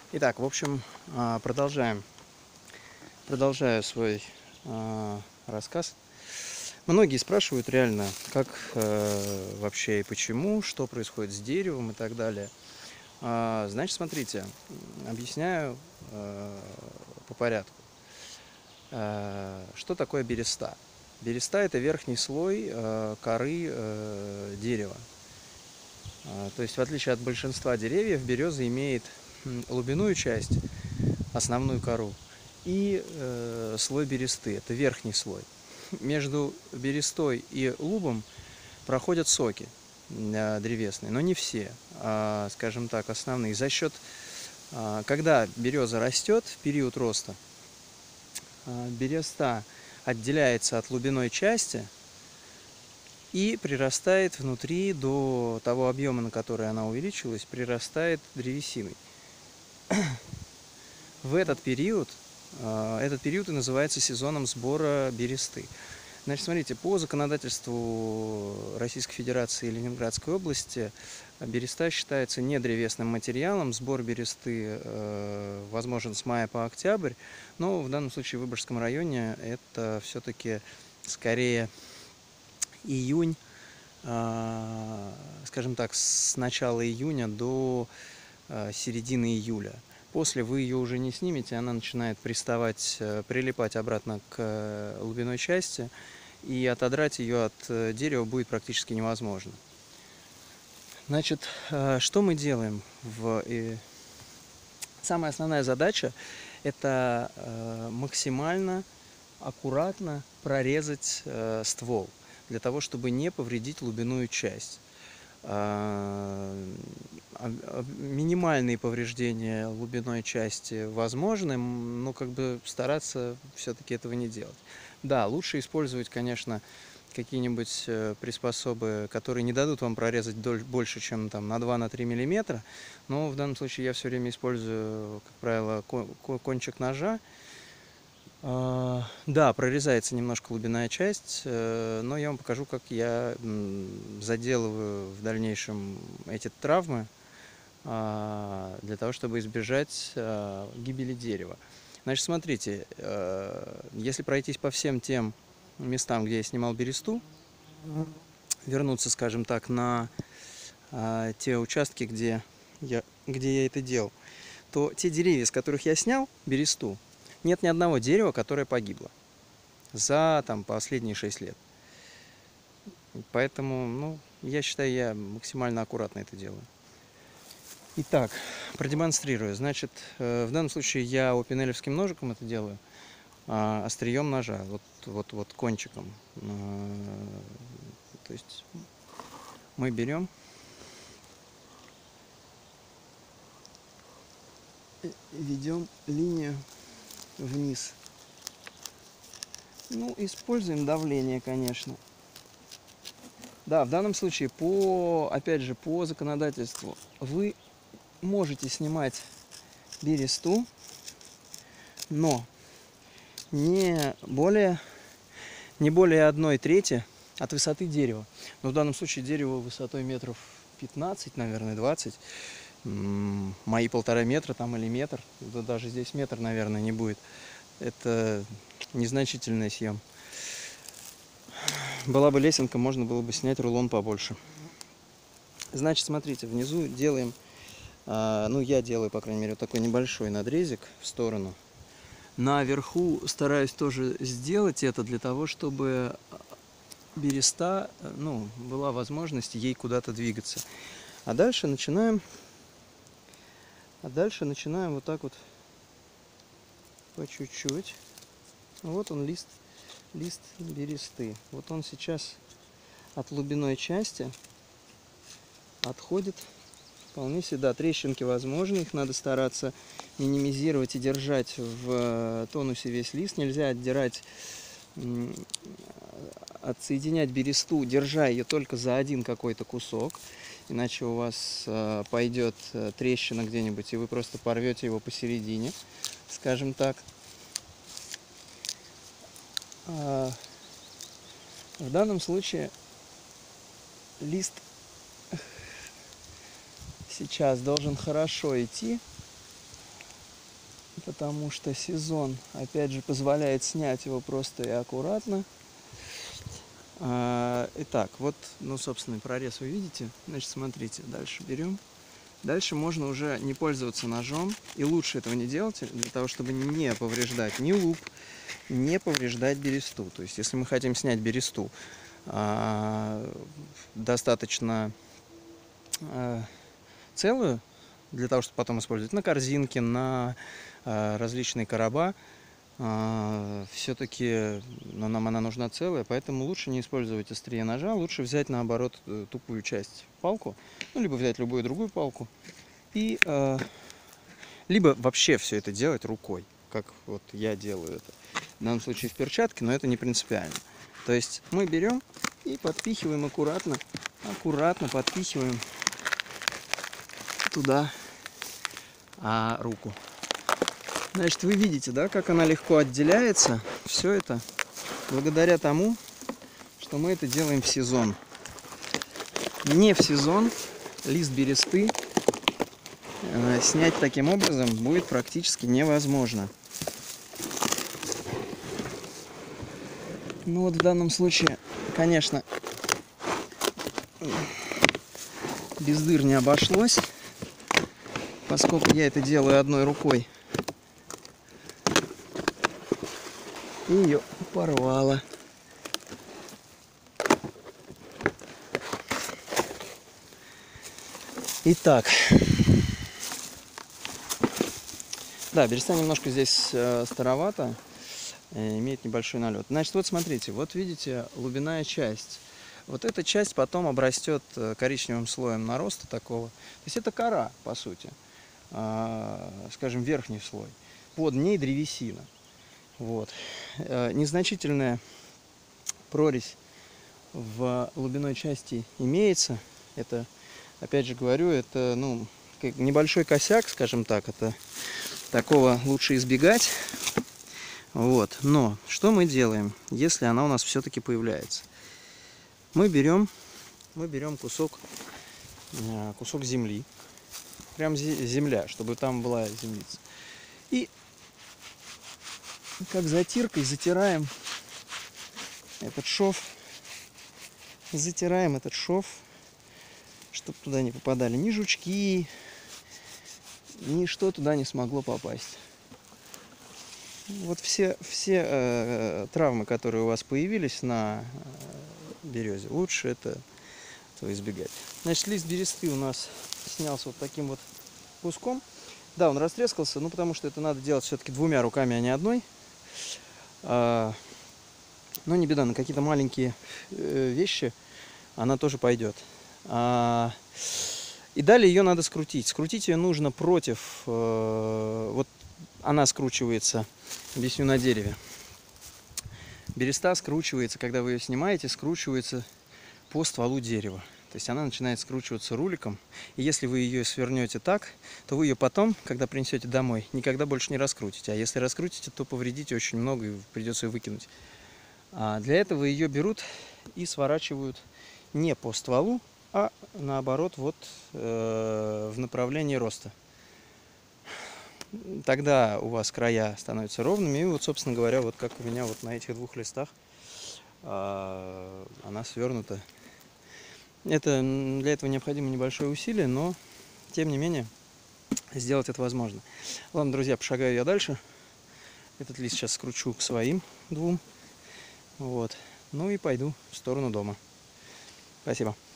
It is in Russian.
Итак, в общем, продолжаю свой рассказ. Многие спрашивают реально, как вообще и почему, что происходит с деревом и так далее. Значит, смотрите, объясняю по порядку. Что такое береста? Береста – это верхний слой коры дерева. То есть, в отличие от большинства деревьев, береза имеет лубяную часть, основную кору, и слой бересты – это верхний слой. Между берестой и лубом проходят соки древесные, но не все, скажем так, основные. Когда береза растет, в период роста, береста отделяется от лубяной части и прирастает внутри до того объема, на который она увеличилась, прирастает древесиной. Этот период и называется сезоном сбора бересты. Значит, смотрите, по законодательству Российской Федерации и Ленинградской области береста считается недревесным материалом. Сбор бересты возможен с мая по октябрь, но в данном случае в Выборгском районе это все-таки скорее июнь, скажем так, с начала июня до середины июля. После вы ее уже не снимете, она начинает прилипать обратно к лубяной части, и отодрать ее от дерева будет практически невозможно. Значит, что мы делаем? Самая основная задача – это максимально аккуратно прорезать ствол, для того, чтобы не повредить лубяную часть. Минимальные повреждения лубяной части возможны, но стараться все-таки этого не делать. Да, лучше использовать, конечно, какие-нибудь приспособы, которые не дадут вам прорезать больше, чем на 2-3 миллиметра, но в данном случае я все время использую, как правило, кончик ножа. Да, прорезается немножко лубяная часть, но я вам покажу, как я заделываю в дальнейшем эти травмы, для того, чтобы избежать гибели дерева. Значит, смотрите, если пройтись по всем тем местам, где я снимал бересту, вернуться, скажем так, на те участки, где я это делал, то те деревья, с которых я снял бересту, нет ни одного дерева, которое погибло за последние 6 лет. Поэтому, я считаю, я максимально аккуратно это делаю. Итак, продемонстрирую. Значит, в данном случае я опенелевским ножиком это делаю, острием ножа, вот кончиком. То есть мы берем и ведем линию вниз. Используем давление, конечно. Да, в данном случае, опять же, по законодательству, вы можете снимать бересту, но не более 1/3 от высоты дерева. Но в данном случае дерево высотой метров 15, наверное, 20. Мои 1,5 метра или метр. Да даже здесь метр, наверное, не будет. Это незначительный съем. Была бы лесенка, можно было бы снять рулон побольше. Значит, смотрите, внизу делаем, я делаю, по крайней мере, вот такой небольшой надрезик в сторону. Наверху стараюсь тоже сделать это для того, чтобы береста, была возможность ей куда-то двигаться. А дальше начинаем вот так вот по чуть-чуть. Вот он, лист бересты. Вот он сейчас от лубяной части отходит вполне себе. Да, трещинки возможны, их надо стараться минимизировать и держать в тонусе весь лист. Нельзя отсоединять бересту, держа ее только за один какой-то кусок, иначе у вас пойдет трещина где-нибудь, и вы просто порвете его посередине, скажем так. В данном случае лист сейчас должен хорошо идти, потому что сезон, опять же, позволяет снять его просто и аккуратно. Итак, вот, ну, собственный прорез вы видите. Значит, смотрите, дальше берем. Дальше можно уже не пользоваться ножом, и лучше этого не делать, для того, чтобы не повреждать ни лук, не повреждать бересту. То есть, если мы хотим снять бересту, достаточно целую, для того, чтобы потом использовать на корзинке, на различные короба, все-таки нам она нужна целая, поэтому лучше не использовать острие ножа, лучше взять, наоборот, тупую часть, палку, ну, либо взять любую другую палку, и либо вообще все это делать рукой, как вот я делаю это. В данном случае в перчатке, но это не принципиально. То есть мы берем и подпихиваем аккуратно, аккуратно подпихиваем туда руку. Значит, вы видите, да, как она легко отделяется. Все это благодаря тому, что мы это делаем в сезон. Не в сезон лист бересты снять таким образом будет практически невозможно. Ну вот в данном случае, конечно, без дыр не обошлось, поскольку я это делаю одной рукой. И ее порвало. Итак, да, береста немножко здесь старовато, имеет небольшой налет. Значит, вот смотрите, вот видите лубяная часть. Вот эта часть потом обрастет коричневым слоем нароста такого. То есть это кора, по сути, скажем, верхний слой. Под ней древесина. Вот. Незначительная прорезь в лубяной части имеется. Это, опять же говорю, это, ну, небольшой косяк, скажем так. Это такого лучше избегать. Вот. Но что мы делаем, если она у нас все-таки появляется? Мы берем кусок земли. Прям земля, чтобы там была землица. И как затиркой затираем этот шов. Затираем этот шов, чтобы туда не попадали ни жучки, ничто туда не смогло попасть. Вот все травмы, которые у вас появились на березе, лучше этого избегать. Значит, лист бересты у нас снялся вот таким вот куском. Да, он растрескался, ну потому что это надо делать все-таки двумя руками, а не одной. Но не беда, на какие-то маленькие вещи она тоже пойдет. И далее ее надо скрутить. Скрутить ее нужно против... Вот она скручивается, объясню, на дереве. Береста скручивается, когда вы ее снимаете, скручивается по стволу дерева. То есть она начинает скручиваться руликом. И если вы ее свернете так, то вы ее потом, когда принесете домой, никогда больше не раскрутите. А если раскрутите, то повредите очень много и придется ее выкинуть. Для этого ее берут и сворачивают не по стволу, а наоборот вот в направлении роста. Тогда у вас края становятся ровными. И вот, собственно говоря, вот как у меня вот на этих двух листах она свернута. Для этого необходимо небольшое усилие, но тем не менее сделать это возможно. Ладно, друзья, пошагаю я дальше. Этот лист сейчас скручу к своим двум. Вот. Ну и пойду в сторону дома. Спасибо.